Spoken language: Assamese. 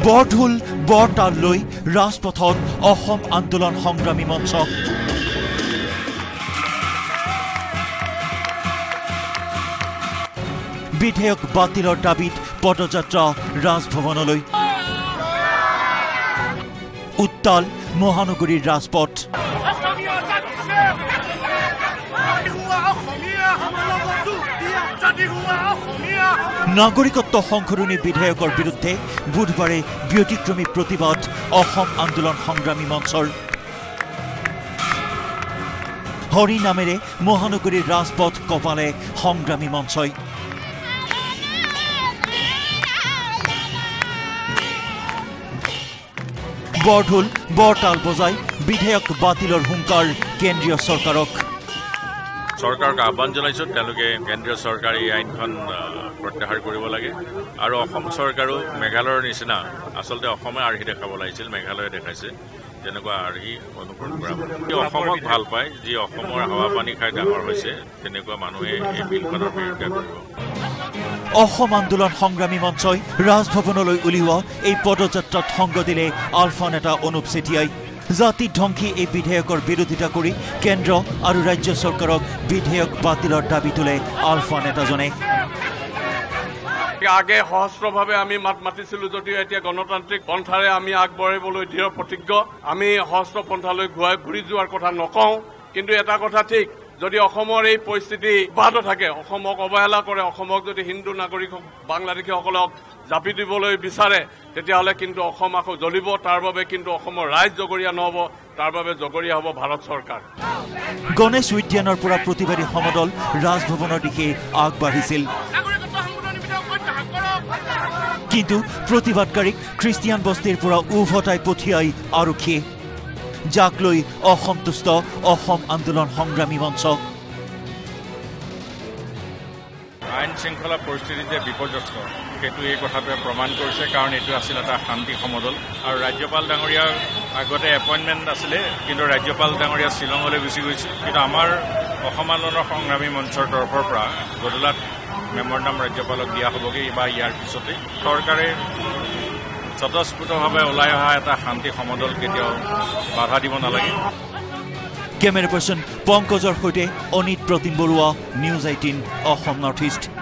বৰঢোল বৰতাল লৈ ৰাজপথত অসম আন্দোলন সংগ্ৰামী মঞ্চ বিধেয়ক বাতিলৰ দাবীত পদযাত্ৰা ৰাজভৱনলৈ উত্তাল মহানগৰীৰ ৰাজপথ নাগৰিকত্ব সংশোধনী বিধেয়কৰ বিৰুদ্ধে বুধবাৰে ব্যতিক্ৰমী প্ৰতিবাদ অসম আন্দোলন সংগ্ৰামী মঞ্চৰ হৰি নামেৰে মহানগৰীৰ ৰাজপথ কপালে সংগ্ৰামী মঞ্চই বৰঢোল বৰতাল বজাই বিধেয়ক বাতিলৰ হুংকাৰ কেন্দ্ৰীয় চৰকাৰক চৰকাৰক আহ্বান জনাইছো তেওঁলোকে কেন্দ্ৰীয় চৰকাৰে এই আইনখন প্ৰত্যাহাৰ কৰিব লাগে আৰু অসম চৰকাৰো মেঘালয়ৰ নিচিনা আচলতে অসমে আৰ্হি দেখাব লাগিছিল মেঘালয়ে দেখাইছে তেনেকুৱা আৰ্হি অনুসৰণ কৰা অসমক ভাল পায় যি অসমৰ হাৱা পানী খাই ডাঙৰ হৈছে তেনেকুৱা মানুহে এই বিলখনৰ বিৰোধিতা কৰিব অসম আন্দোলন সংগ্ৰামী মঞ্চই ৰাজভৱনলৈ উলিওৱা এই পদযাত্ৰাত সংগ দিলে আলফা নেতা অনুপ চেতিয়াই জাতি ধ্বংসী এই বিধেয়কৰ বিৰোধিতা কৰি কেন্দ্ৰ আৰু ৰাজ্য চৰকাৰক বিধেয়ক বাতিলৰ দাবী তোলে আলফা নেতাজনে আগে সহস্ৰভাৱে আমি মাত মাতিছিলো যদিও এতিয়া গণতান্ত্ৰিক পন্থাৰে আমি আগবাঢ়িবলৈ দৃঢ় প্ৰতিজ্ঞ আমি সহস্ৰ পন্থালৈ ঘূৰি যোৱাৰ কথা নকওঁ কিন্তু এটা কথা ঠিক যদি অসমৰ এই পৰিস্থিতি অব্যাহত থাকে অসমক অৱহেলা কৰে অসমক যদি হিন্দু নাগৰিক বাংলাদেশীসকলক জাপি দিবলৈ বিচাৰে তেতিয়াহ'লে কিন্তু অসম আকৌ জ্বলিব তাৰ বাবে কিন্তু অসমৰ ৰাইজ জগৰীয়া নহ'ব তাৰ বাবে জগৰীয়া হ'ব ভাৰত চৰকাৰ গণেশ উদ্যানৰ পৰা প্ৰতিবাদী সমদল ৰাজভৱনৰ দিশে আগবাঢ়িছিল কিন্তু প্ৰতিবাদকাৰীক খ্ৰীষ্টিয়ান বস্তিৰ পৰা উভতাই পঠিয়াই আৰক্ষীয়ে যাক লৈ অসন্তুষ্ট অসম আন্দোলন সংগ্ৰামী মঞ্চ আইন শৃংখলা পৰিস্থিতি যে বিপৰ্যস্ত সেইটো এই কথাটোৱে প্ৰমাণ কৰিছে কাৰণ এইটো আছিল এটা শান্তি সমদল আৰু ৰাজ্যপাল ডাঙৰীয়াৰ আগতে এপইণ্টমেণ্ট আছিলে কিন্তু ৰাজ্যপাল ডাঙৰীয়া শ্বিলঙলৈ গুচি গৈছিল কিন্তু আমাৰ অসম আন্দোলন সংগ্ৰামী মঞ্চৰ তৰফৰ পৰা গধূলাত মেমৰেণ্ডাম ৰাজ্যপালক দিয়া হ'বগৈ বা ইয়াৰ পিছতে চৰকাৰে স্বতঃস্ফূৰ্তভাৱে ওলাই অহা এটা শান্তি সমদল কেতিয়াও বাধা দিব নালাগে কেমেৰা পাৰ্চন পংকজৰ সৈতে Anit Pratim Barua news 18 Assam north east